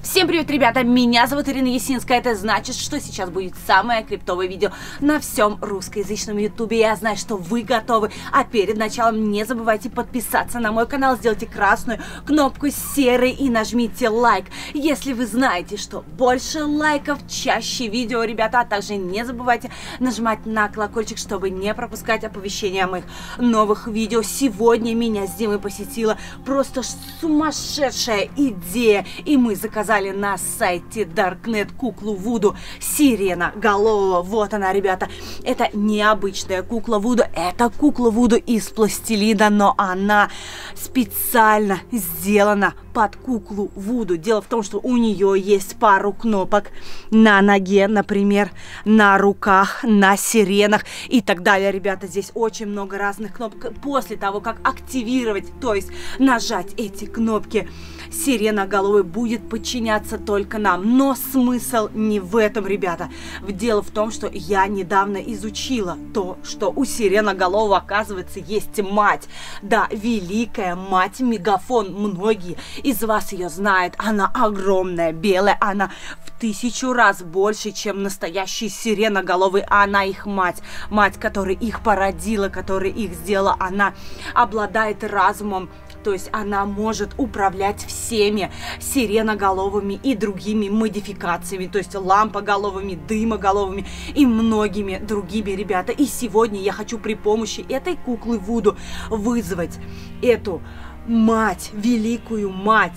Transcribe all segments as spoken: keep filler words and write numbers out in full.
Всем привет, ребята! Меня зовут Ирина Ясинская. Это значит, что сейчас будет самое криптовое видео на всем русскоязычном ютубе. Я знаю, что вы готовы. А перед началом не забывайте подписаться на мой канал. Сделайте красную кнопку серой и нажмите лайк. Если вы знаете, что больше лайков, чаще видео, ребята. А также не забывайте нажимать на колокольчик, чтобы не пропускать оповещения о моих новых видео. Сегодня меня с Димой посетила просто сумасшедшая идея. И мы заказали на сайте Даркнет куклу Вуду сиреноголового. Вот она, ребята. Это необычная кукла Вуду. Это кукла Вуду из пластилина, но она специально сделана под куклу Вуду. Дело в том, что у нее есть пару кнопок на ноге, например, на руках, на сиренах и так далее. Ребята, здесь очень много разных кнопок. После того, как активировать, то есть нажать эти кнопки, сиреноголовый будет подчиняться только нам. Но смысл не в этом, ребята. Дело в том, что я недавно изучила то, что у сиреноголового, оказывается, есть мать. Да, великая мать Мегафон. Многие из вас ее знают. Она огромная, белая. Она в тысячу раз больше, чем настоящий сиреноголовый. Она их мать. Мать, которая их породила, которая их сделала. Она обладает разумом. То есть она может управлять всеми сиреноголовыми и другими модификациями, то есть лампоголовыми, дымоголовыми и многими другими, ребята. И сегодня я хочу при помощи этой куклы Вуду вызвать эту мать, великую мать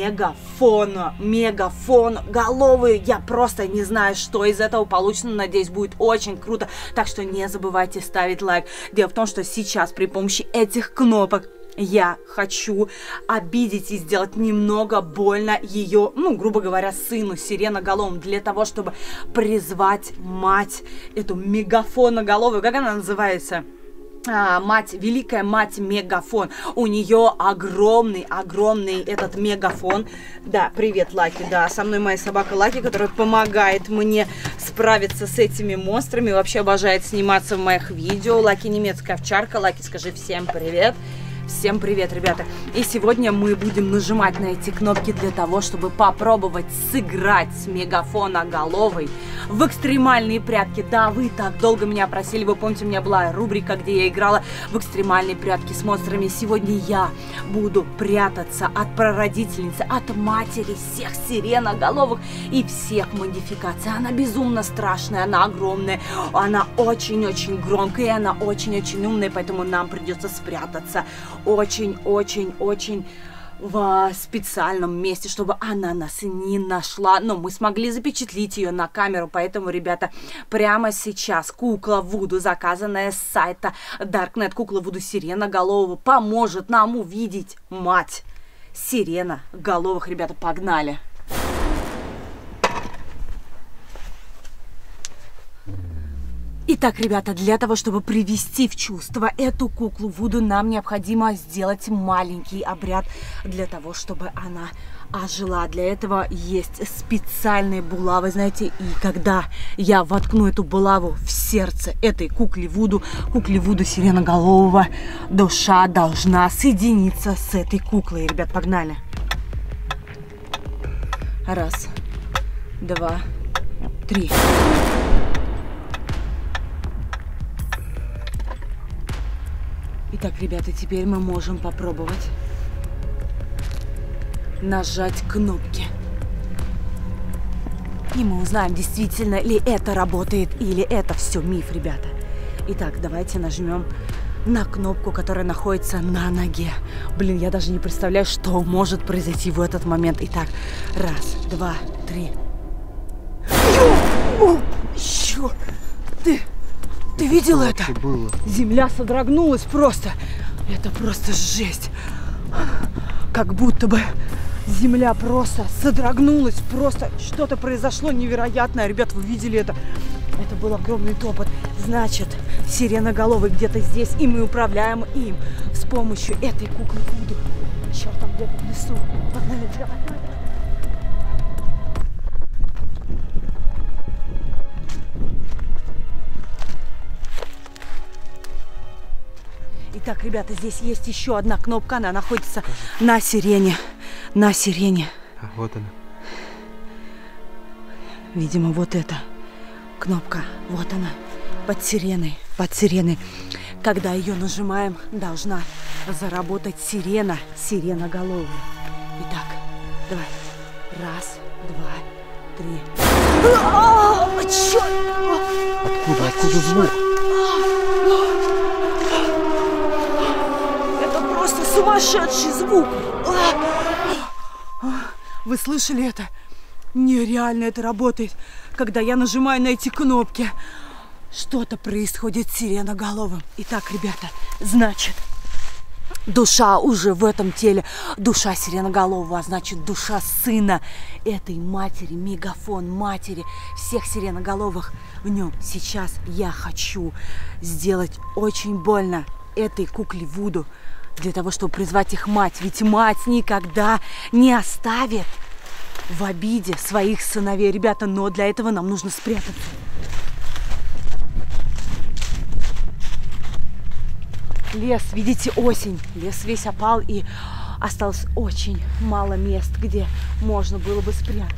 Мегафона, Мегафон головую. Я просто не знаю, что из этого получится, но надеюсь, будет очень круто. Так что не забывайте ставить лайк. Дело в том, что сейчас при помощи этих кнопок я хочу обидеть и сделать немного больно ее, ну, грубо говоря, сыну сиреноголовому, для того, чтобы призвать мать, эту мегафоноголовую, как она называется? А, мать, великая мать Мегафон. У нее огромный, огромный этот мегафон. Да, привет, Лаки. Да, со мной моя собака Лаки, которая помогает мне справиться с этими монстрами. Вообще обожает сниматься в моих видео. Лаки немецкая овчарка. Лаки, скажи всем привет. Всем привет, ребята! И сегодня мы будем нажимать на эти кнопки для того, чтобы попробовать сыграть с мегафоноголовой в экстремальные прятки. Да, вы так долго меня просили, вы помните, у меня была рубрика, где я играла в экстремальные прятки с монстрами. Сегодня я буду прятаться от прародительницы, от матери всех сиреноголовых и всех модификаций. Она безумно страшная, она огромная, она очень-очень громкая, и она очень-очень умная, поэтому нам придется спрятаться очень-очень-очень в специальном месте, чтобы она нас не нашла. Но мы смогли запечатлить ее на камеру, поэтому, ребята, прямо сейчас кукла Вуду, заказанная с сайта Даркнет, кукла Вуду сиреноголового, поможет нам увидеть мать сиреноголовых. Ребята, погнали! Итак, ребята, для того, чтобы привести в чувство эту куклу Вуду, нам необходимо сделать маленький обряд для того, чтобы она ожила. Для этого есть специальные булавы, знаете, и когда я воткну эту булаву в сердце этой куклы Вуду, кукле Вуду сиреноголового, душа должна соединиться с этой куклой. Ребят, погнали. Раз, два, три. Итак, ребята, теперь мы можем попробовать нажать кнопки. И мы узнаем, действительно ли это работает или это все миф, ребята. Итак, давайте нажмем на кнопку, которая находится на ноге. Блин, я даже не представляю, что может произойти в этот момент. Итак, раз, два, три. Чё? Ты... Ты видел это? Было? Земля содрогнулась просто. Это просто жесть. Как будто бы земля просто содрогнулась. Просто что-то произошло невероятное. Ребят, вы видели это? Это был огромный топот. Значит, сиреноголовый где-то здесь, и мы управляем им с помощью этой куклы Вуду. Черт, там где-то в лесу. Погнали, давай. Итак, ребята, здесь есть еще одна кнопка, она находится на сирене, на сирене. А, вот она. Видимо, вот эта кнопка. Вот она. Под сиреной. Под сиреной. Когда ее нажимаем, должна заработать сирена. Сиреноголовая. Итак, давай. Раз, два, три. А, черт! Откуда? Откуда звук? Это просто сумасшедший звук. Вы слышали это? Нереально это работает. Когда я нажимаю на эти кнопки, что-то происходит с сиреноголовым. Итак, ребята, значит, душа уже в этом теле. Душа сиреноголового, а значит, душа сына этой матери, мегафон матери всех сиреноголовых в нем. Сейчас я хочу сделать очень больно этой кукле Вуду, для того, чтобы призвать их мать. Ведь мать никогда не оставит в обиде своих сыновей. Ребята, но для этого нам нужно спрятаться. Лес, видите, осень. Лес весь опал, и осталось очень мало мест, где можно было бы спрятаться.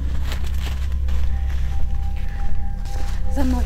За мной.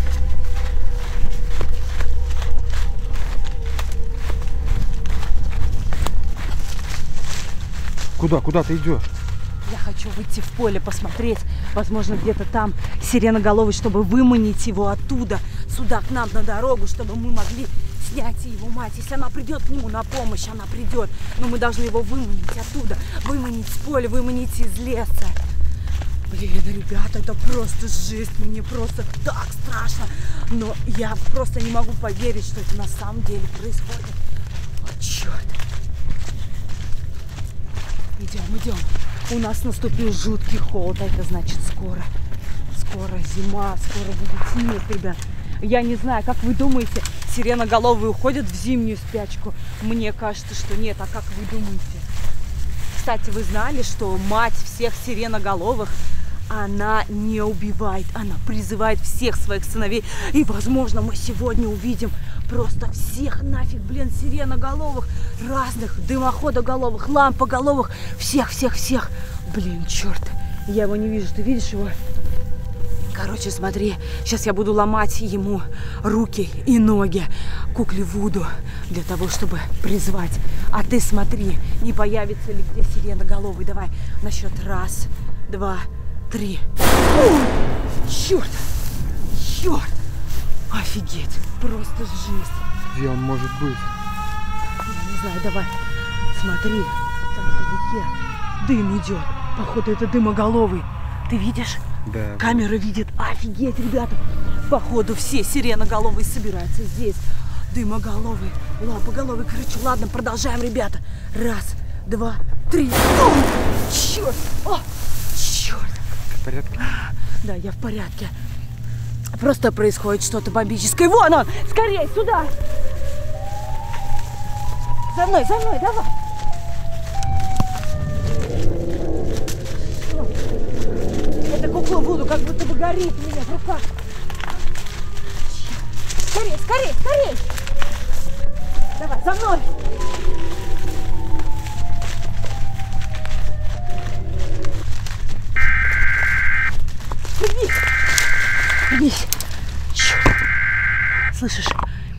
Куда? Куда ты идешь? Я хочу выйти в поле, посмотреть. Возможно, где-то там сиреноголовый, чтобы выманить его оттуда, сюда, к нам на дорогу, чтобы мы могли снять его мать. Если она придет к нему на помощь, она придет. Но мы должны его выманить оттуда, выманить с поля, выманить из леса. Блин, ребята, это просто жесть. Мне просто так страшно. Но я просто не могу поверить, что это на самом деле происходит. О, черт. Идем, идем. У нас наступил жуткий холод, а это значит скоро, скоро зима, скоро будет снег, ребят. Я не знаю, как вы думаете, сиреноголовые уходят в зимнюю спячку? Мне кажется, что нет. А как вы думаете? Кстати, вы знали, что мать всех сиреноголовых, она не убивает, она призывает всех своих сыновей. И, возможно, мы сегодня увидим просто всех нафиг, блин, сиреноголовых, разных дымоходоголовых, лампоголовых, всех-всех-всех. Блин, черт, я его не вижу, ты видишь его? Короче, смотри, сейчас я буду ломать ему руки и ноги, кукле Вуду, для того, чтобы призвать. А ты смотри, не появится ли где сиреноголовый. Давай на счет раз, два, три. О, черт! Черт! Офигеть! Просто жесть! Где он может быть? Я не знаю, давай. Смотри, там вдалеке дым идет. Походу, это дымоголовый. Ты видишь? Да. Камера видит. Офигеть, ребята! Походу, все сиреноголовые собираются здесь. Дымоголовый, лапоголовый. Короче, ладно, продолжаем, ребята. Раз, два, три. О, черт! О, черт! Ты в порядке? Да, я в порядке. Просто происходит что-то бомбическое. Вон он! Скорей, сюда! За мной, за мной, давай! Эта кукла Вуду как будто бы горит у меня в руках. Скорей, скорей, скорей! Давай, за мной! Пригнись! Пригнись! Черт! Слышишь?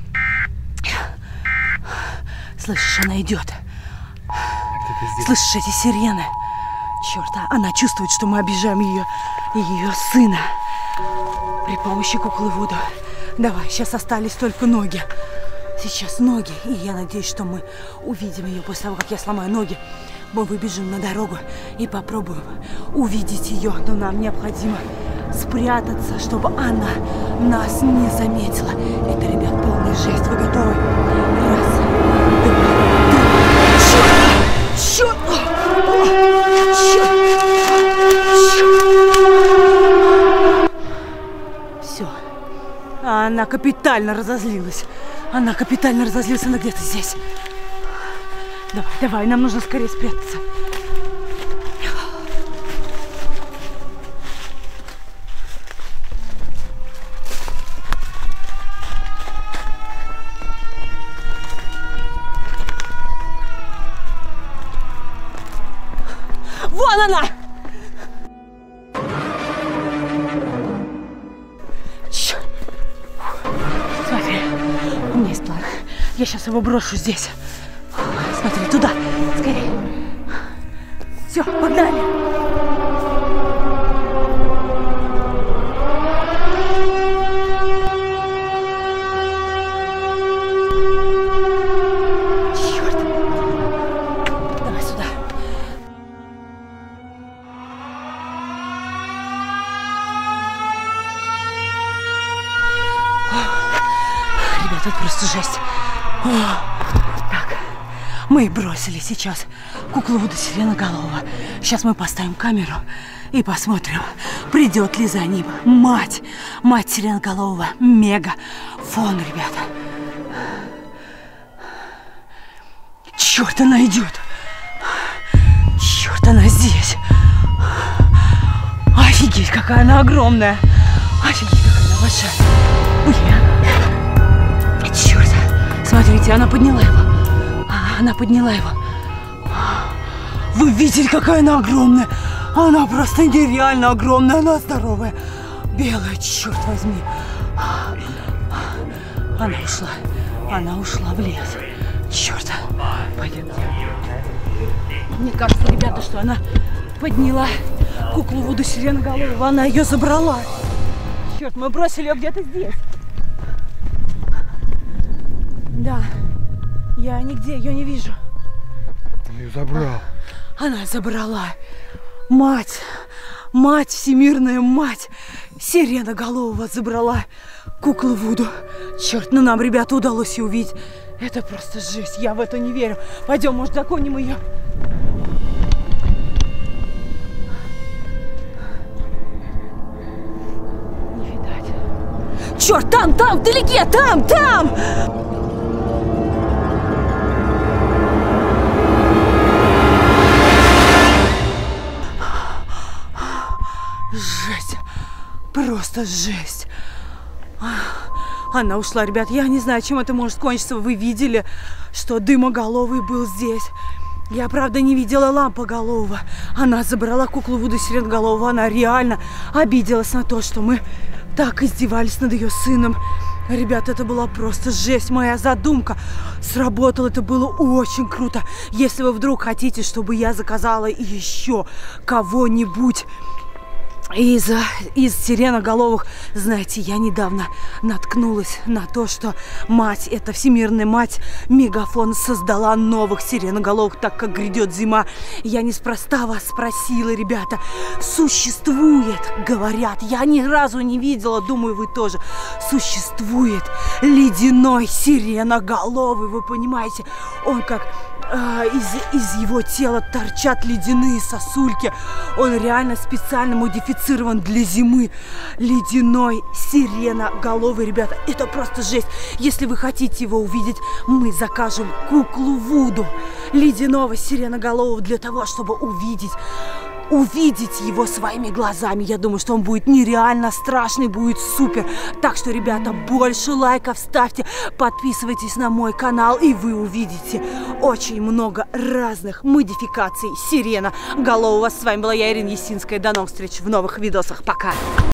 Слышишь, она идет. Слышишь эти сирены? Черт, а она чувствует, что мы обижаем ее и ее сына при помощи куклы Вуду. Давай, сейчас остались только ноги. Сейчас ноги, и я надеюсь, что мы увидим ее после того, как я сломаю ноги. Мы выбежим на дорогу и попробуем увидеть ее. Но нам необходимо спрятаться, чтобы она нас не заметила. Это, ребят, полная жесть. Вы готовы? Раз, два, три. Черт! Черт! Черт! Все. Она капитально разозлилась. Она капитально разозлилась. Она где-то здесь. Давай, давай, нам нужно скорее спрятаться. Вон она! Я сейчас его брошу здесь. Смотри, туда. Скорее. Все, погнали. Черт. Давай сюда. Ребята, это просто жесть. О, так, мы бросили сейчас куклу Вуду Сиреноголового. Сейчас мы поставим камеру и посмотрим, придет ли за ним мать, мать Сиреноголового, Мегафон, ребята. Черт, она идет. Черт, она здесь. Офигеть, какая она огромная. Офигеть, какая она большая. Блин. Черт. Смотрите, она подняла его. Она подняла его. Вы видели, какая она огромная? Она просто нереально огромная. Она здоровая. Белая, черт возьми. Она ушла. Она ушла в лес. Черт. Пойдемте. Мне кажется, ребята, что она подняла куклу Вуду Сиреноголового. Она ее забрала. Черт, мы бросили ее где-то здесь. Да. Я нигде ее не вижу. Он ее забрал. Она забрала. Мать, мать, всемирная мать Сиреноголового забрала куклу Вуду. Черт, ну нам, ребята, удалось ее увидеть. Это просто жесть, я в это не верю. Пойдем, может, догоним ее. Не видать. Черт, там, там, вдалеке, там, там! Жесть. Просто жесть. Она ушла, ребят. Я не знаю, чем это может кончиться. Вы видели, что Дымоголовый был здесь. Я, правда, не видела Лампоголового. Она забрала куклу Вуду Сиреноголового. Она реально обиделась на то, что мы так издевались над ее сыном. Ребят, это была просто жесть. Моя задумка сработала. Это было очень круто. Если вы вдруг хотите, чтобы я заказала еще кого-нибудь Из, из сиреноголовых, знаете, я недавно наткнулась на то, что мать, эта всемирная мать Мегафон, создала новых сиреноголовых, так как грядет зима. Я неспроста вас спросила, ребята, существует, говорят, я ни разу не видела, думаю, вы тоже, существует ледяной сиреноголовый, вы понимаете, он как... Из, из его тела торчат ледяные сосульки. Он реально специально модифицирован для зимы. Ледяной сиреноголовый, ребята. Это просто жесть. Если вы хотите его увидеть, мы закажем куклу Вуду ледяного сиреноголового для того, чтобы увидеть увидеть его своими глазами. Я думаю, что он будет нереально страшный, будет супер. Так что, ребята, больше лайков ставьте, подписывайтесь на мой канал, и вы увидите очень много разных модификаций сиреноголового. С вами была я, Ирина Ясинская. До новых встреч в новых видосах. Пока!